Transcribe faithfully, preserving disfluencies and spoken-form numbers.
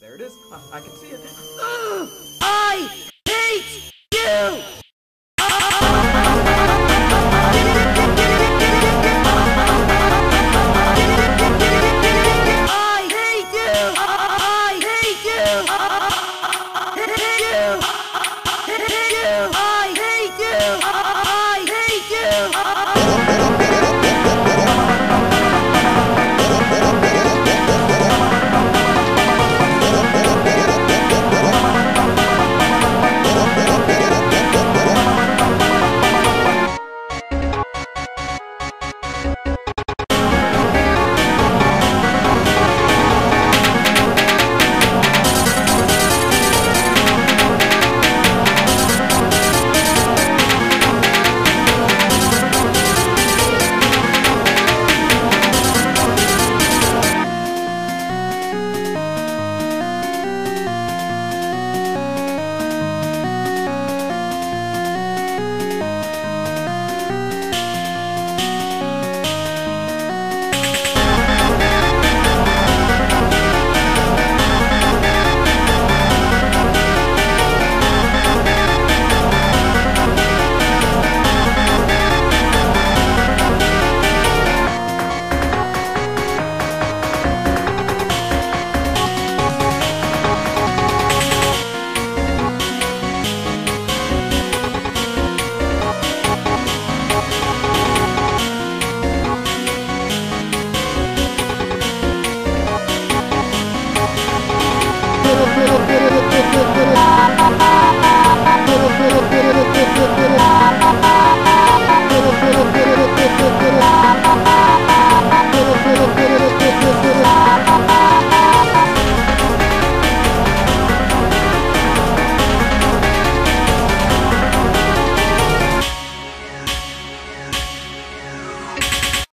there it is. Uh, I can see it. I hate you! I hate you! I hate you! Hate you! Hate you! I hate you! I hate you!